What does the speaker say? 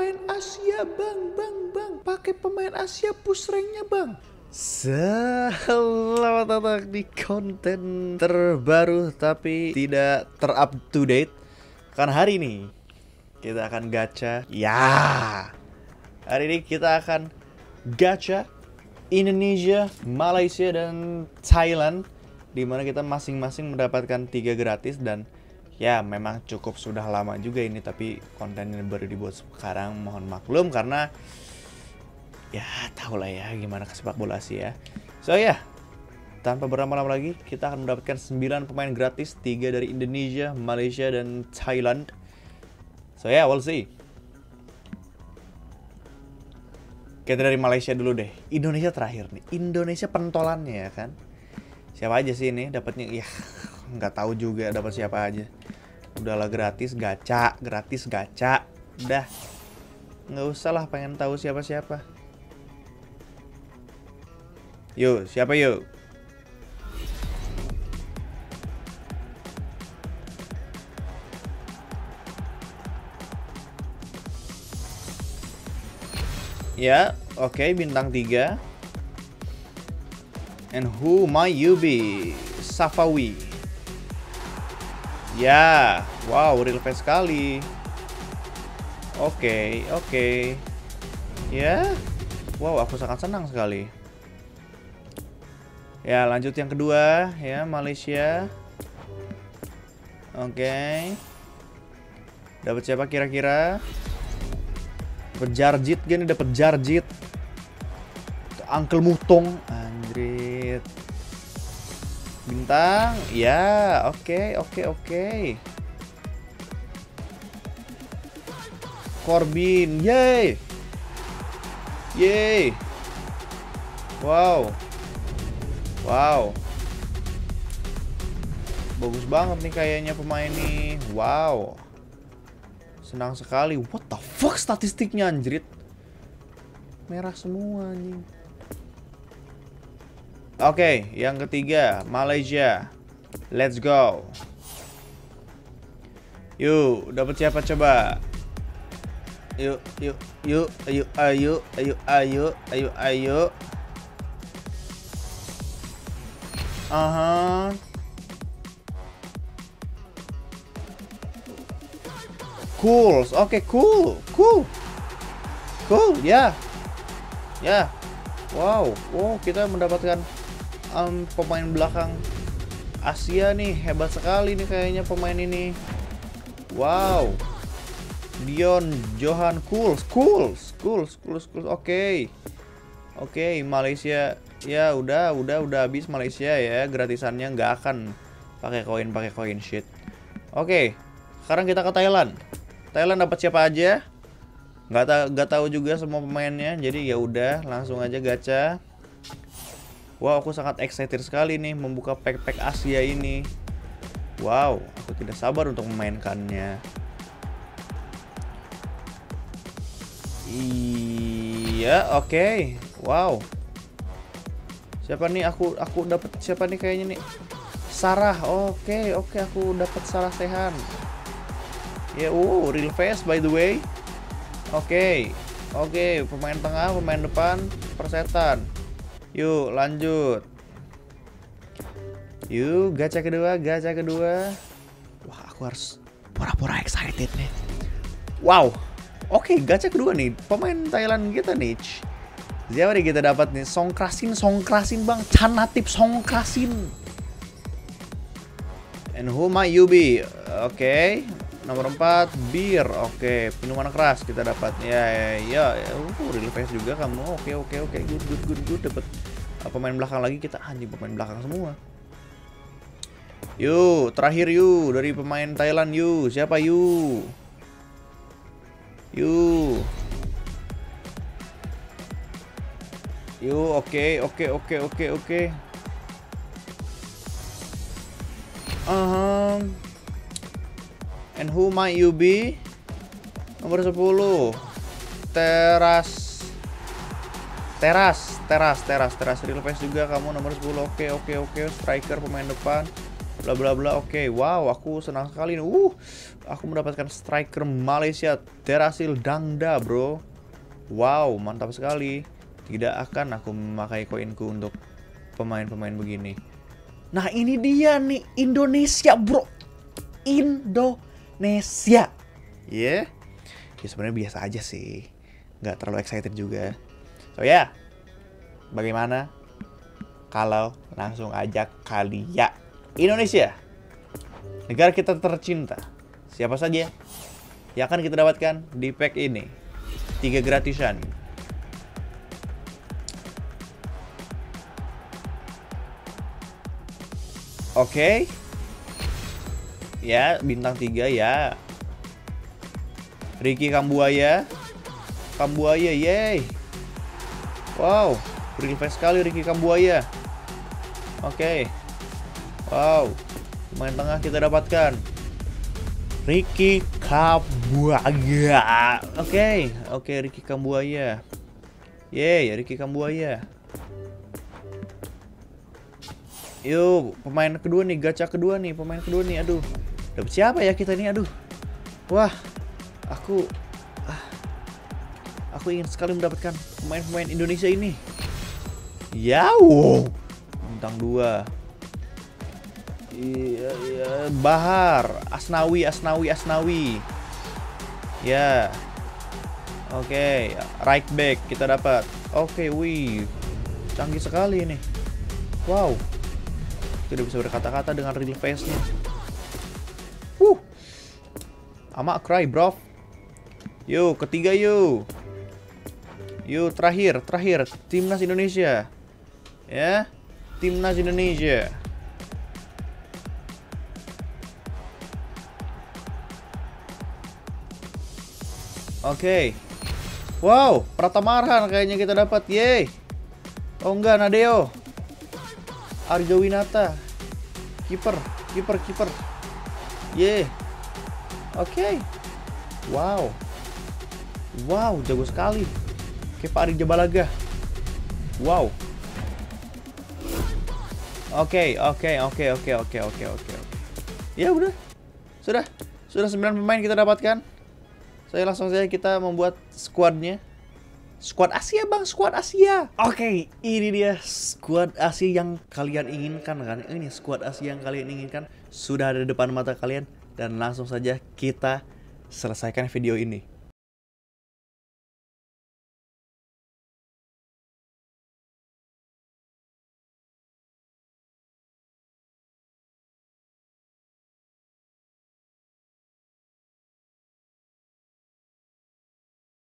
pemain Asia bang. Pakai pemain Asia push ranknya bang. Selamat datang di konten terbaru tapi tidak ter-up to date. Karena hari ini kita akan gacha. Ya, hari ini kita akan gacha Indonesia, Malaysia, dan Thailand, dimana kita masing-masing mendapatkan 3 gratis. Dan ya memang cukup sudah lama juga ini, tapi konten ini baru dibuat sekarang. Mohon maklum karena ya tau lah ya gimana kesepak bola sih ya. So ya, tanpa berlama-lama lagi kita akan mendapatkan 9 pemain gratis, 3 dari Indonesia, Malaysia, dan Thailand. So ya, we'll see. Kita dari Malaysia dulu deh. Indonesia terakhir nih. Indonesia pentolannya ya kan. Siapa aja sih ini dapatnya? Ya nggak tahu juga dapat siapa aja. Udahlah gratis gacha, gratis gacha. Udah nggak usah lah pengen tahu siapa-siapa. Yuk, siapa yuk? Ya, oke, bintang 3. And who might you be? Safawi. Ya, wow, real face sekali. Oke. Ya, wow, aku sangat senang sekali. Ya, lanjut yang kedua, ya, Malaysia. Oke. Dapat siapa kira-kira? Dapat Jarjit gini, dapat Jarjit. Uncle Mutong, anjrit. Bintang, ya, oke. Corbin, yay. Wow. Bagus banget nih kayaknya pemain nih. Wow. Senang sekali. What the fuck statistiknya anjrit. Merah semua anjing. Oke, yang ketiga Malaysia. Let's go. Yuk, dapat siapa coba? Yuk. Ayo. Cool. Oke, cool. Ya. Wow, kita mendapatkan pemain belakang Asia nih. Hebat sekali nih kayaknya pemain ini. Wow. Dion Johan cool. Oke, Malaysia. Ya udah habis Malaysia ya, gratisannya nggak akan pakai koin shit. Oke, sekarang kita ke Thailand. Thailand dapat siapa aja? Nggak tahu juga semua pemainnya, jadi ya udah langsung aja gacha. Wow, aku sangat excited sekali nih membuka pack Asia ini. Wow, aku tidak sabar untuk memainkannya. Iya, oke. Wow. Siapa nih? Aku dapat siapa nih kayaknya nih? Sarah. Oke, aku dapat Sarah Sehan. Ya, real face by the way. Oke, pemain tengah, pemain depan, persetan. Yuk, lanjut. Yuk, gacha kedua. Wah, aku harus pura-pura excited nih. Wow. Oke, gacha kedua nih. Pemain Thailand kita nih. Siapa nih kita dapat nih? Songkrasin bang. Canatip Songkrasin. And who might you be? Oke. Nomor 4 bir. Oke, minuman keras kita dapat. Ya. Real face juga kamu. Oke. Good. Dapat pemain belakang lagi kita. Anjing, pemain belakang semua. Yuk, terakhir yuk dari pemain Thailand yuk. Siapa yuk? Yuk, oke. And who might you be? Nomor 10. Teras real face juga kamu nomor 10. Oke. Striker pemain depan. Bla bla bla. Oke, wow, aku senang sekali nih. Aku mendapatkan striker Malaysia, Terasil Dangda, bro. Wow, mantap sekali. Tidak akan aku memakai koinku untuk pemain-pemain begini. Nah, ini dia nih, Indonesia, bro. Indonesia. Ya, ya sebenarnya biasa aja sih. Nggak terlalu excited juga. So ya, bagaimana kalau langsung ajak kalian Indonesia, negara kita tercinta. Siapa saja yang akan kita dapatkan di pack ini? 3 gratisan. Oke. Ya, bintang 3 ya. Ricky Kambuaya. Kambuaya, yeay. Wow, berinvest sekali Ricky Kambuaya. Oke. Wow, pemain tengah kita dapatkan Ricky Kambuaya. Oke, Ricky Kambuaya. Yeay, Ricky Kambuaya. Yuk, pemain kedua nih, gacha kedua nih, pemain kedua nih. Aduh, dapet siapa ya kita nih? Aduh, wah, aku ingin sekali mendapatkan pemain-pemain Indonesia ini. Ya, wow, bintang 2. Iya, Bahar, Asnawi. Ya, oke, right back kita dapat. Oke, wih, canggih sekali ini. Wow. Tidak bisa berkata-kata dengan real face-nya. Ama cry, bro. Yuk, ketiga yuk. Yuk, terakhir Timnas Indonesia. Ya, Timnas Indonesia. Oke. Wow, Pratama Arhan kayaknya kita dapat. Yeay. Oh enggak, Nadeo. Arjo Winata, kiper. Ye, oke. Wow, jago sekali. Kayak Pak Arija Balaga. Wow. Oke. Ya udah, sudah 9 pemain kita dapatkan. Saya langsung saja kita membuat squadnya. Squad Asia, bang, squad Asia. Oke, ini dia squad Asia yang kalian inginkan kan? Ini squad Asia yang kalian inginkan sudah ada di depan mata kalian, dan langsung saja kita selesaikan video ini.